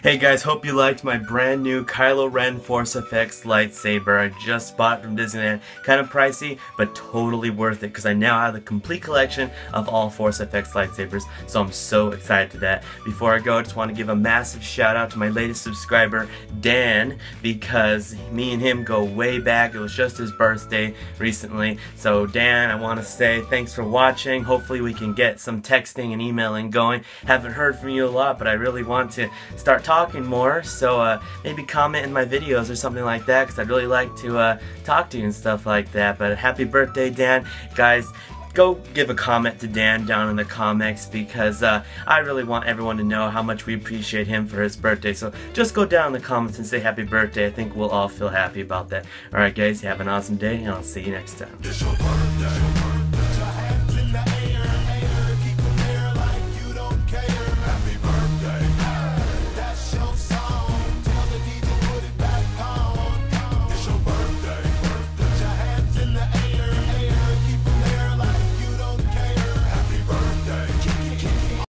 Hey guys, hope you liked my brand new Kylo Ren Force FX lightsaber. I just bought it from Disneyland. Kind of pricey, but totally worth it because I now have the complete collection of all Force FX lightsabers, so I'm so excited to that. Before I go, I just want to give a massive shout out to my latest subscriber, Dan, because me and him go way back. It was just his birthday recently. So Dan, I want to say thanks for watching. Hopefully we can get some texting and emailing going. Haven't heard from you a lot, but I really want to start talking more, so maybe comment in my videos or something like that, because I'd really like to talk to you and stuff like that. But happy birthday, Dan. Guys, go give a comment to Dan down in the comments, because I really want everyone to know how much we appreciate him for his birthday. So just go down in the comments and say happy birthday. I think we'll all feel happy about that. Alright guys, have an awesome day, and I'll see you next time.